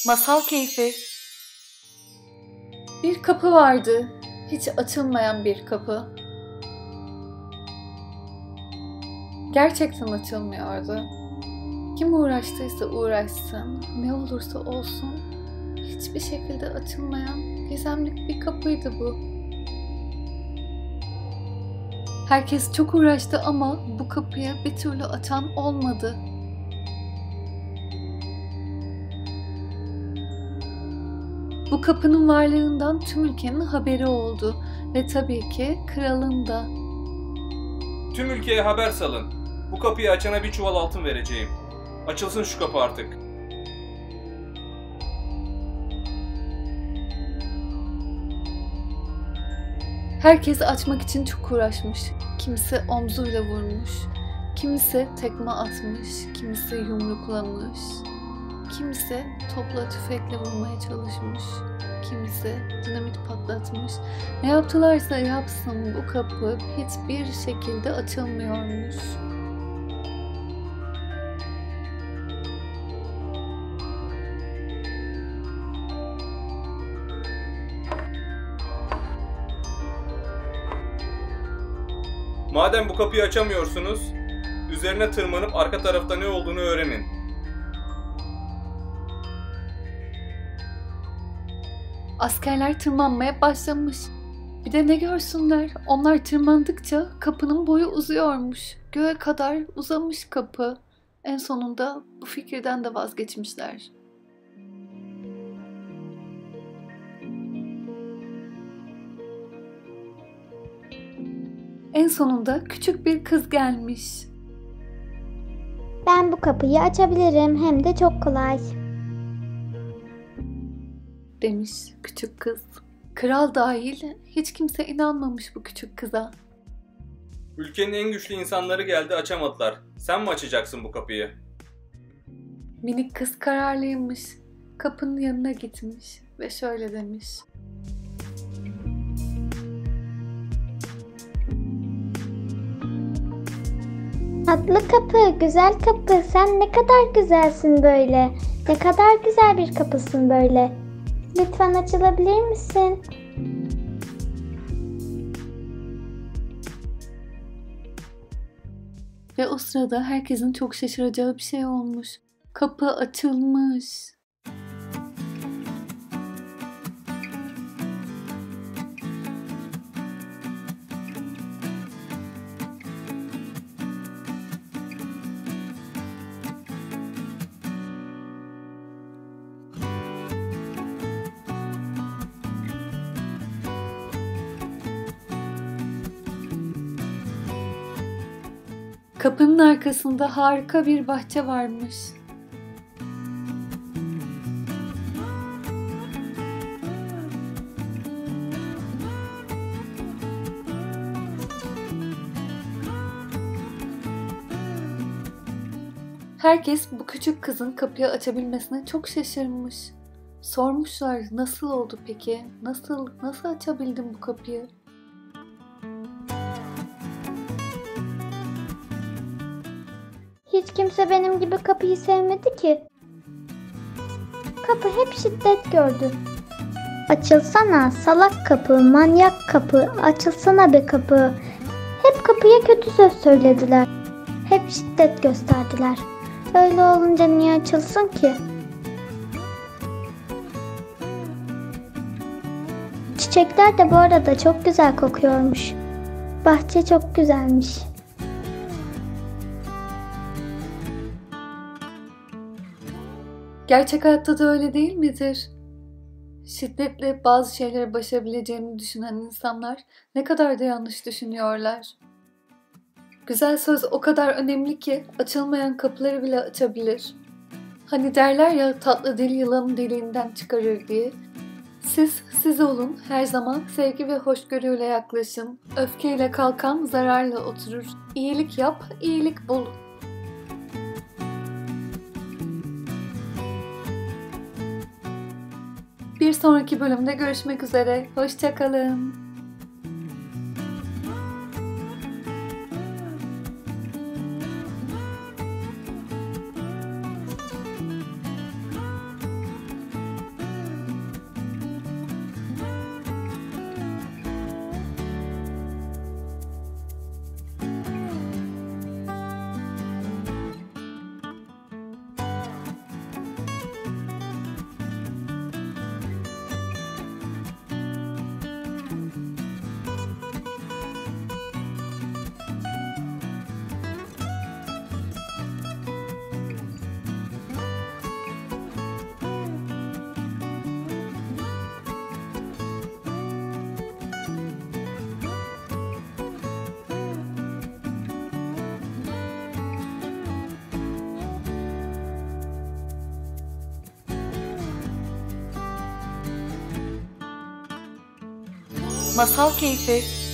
Masal keyfi. Bir kapı vardı, hiç açılmayan bir kapı. Gerçekten açılmıyordu. Kim uğraştıysa uğraşsın, ne olursa olsun, hiçbir şekilde açılmayan gizemli bir kapıydı bu. Herkes çok uğraştı ama bu kapıyı bir türlü açan olmadı. Bu kapının varlığından tüm ülkenin haberi oldu ve tabii ki kralın da. Tüm ülkeye haber salın. Bu kapıyı açana bir çuval altın vereceğim. Açılsın şu kapı artık. Herkes açmak için çok uğraşmış. Kimisi omzuyla vurmuş, kimisi tekme atmış, kimisi yumruklamış, kimisi topla tüfekle vurmaya çalışmış, kimisi dinamit patlatmış. Ne yaptılarsa yapsın bu kapı hiçbir şekilde açılmıyormuş. Madem bu kapıyı açamıyorsunuz, üzerine tırmanıp arka tarafta ne olduğunu öğrenin. Askerler tırmanmaya başlamış. Bir de ne görsünler, onlar tırmandıkça kapının boyu uzuyormuş. Göğe kadar uzamış kapı. En sonunda bu fikirden de vazgeçmişler. En sonunda küçük bir kız gelmiş. Ben bu kapıyı açabilirim, hem de çok kolay. Demiş küçük kız. Kral dahil hiç kimse inanmamış bu küçük kıza. Ülkenin en güçlü insanları geldi, açamadılar. Sen mi açacaksın bu kapıyı? Minik kız kararlıymış. Kapının yanına gitmiş ve şöyle demiş. Tatlı kapı, güzel kapı, sen ne kadar güzelsin böyle. Ne kadar güzel bir kapısın böyle. Lütfen açılabilir misin? Ve o sırada herkesin çok şaşıracağı bir şey olmuş. Kapı açılmış. Kapının arkasında harika bir bahçe varmış. Herkes bu küçük kızın kapıyı açabilmesine çok şaşırmış. Sormuşlar, nasıl oldu peki? Nasıl açabildin bu kapıyı? Hiç kimse benim gibi kapıyı sevmedi ki. Kapı hep şiddet gördü. Açılsana salak kapı, manyak kapı, açılsana be kapı. Hep kapıya kötü söz söylediler. Hep şiddet gösterdiler. Öyle olunca niye açılsın ki? Çiçekler de bu arada çok güzel kokuyormuş. Bahçe çok güzelmiş. Gerçek hayatta da öyle değil midir? Şiddetle bazı şeyleri başarabileceğini düşünen insanlar ne kadar da yanlış düşünüyorlar. Güzel söz o kadar önemli ki açılmayan kapıları bile açabilir. Hani derler ya, tatlı dil yılanın deliğinden çıkarır diye. Siz olun, her zaman sevgi ve hoşgörüyle yaklaşın. Öfkeyle kalkan zararla oturur. İyilik yap, iyilik bul. Bir sonraki bölümde görüşmek üzere. Hoşça kalın. Masal Keyfi